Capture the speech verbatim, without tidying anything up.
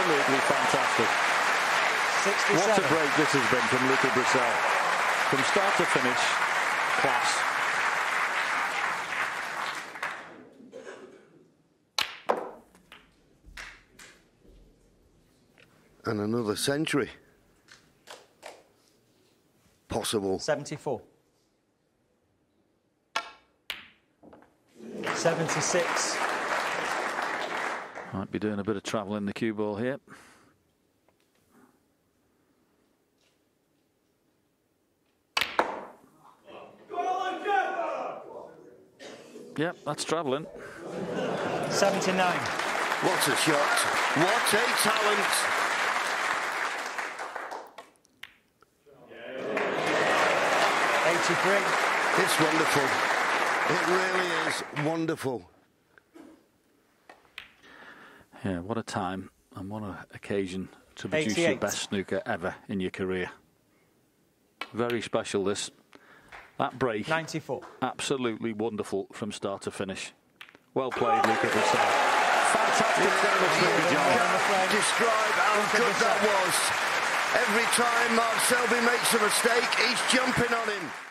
Absolutely fantastic. sixty-seven. What a break this has been from Luca Brecel. From start to finish, class. And another century. Possible. seventy-four. seventy-six. Might be doing a bit of travel in the cue ball here. Yep, that's travelling. seventy-nine. What a shot. What a talent. eighty-three. It's wonderful. It really is wonderful. Yeah, what a time and what an occasion to produce your eighty-eight. best snooker ever in your career. Very special, this. That break, ninety-four. absolutely wonderful from start to finish. Well played, Luca Brecel. Fantastic game of snooker, John. Describe how good that was. Every time Mark Selby makes a mistake, he's jumping on him.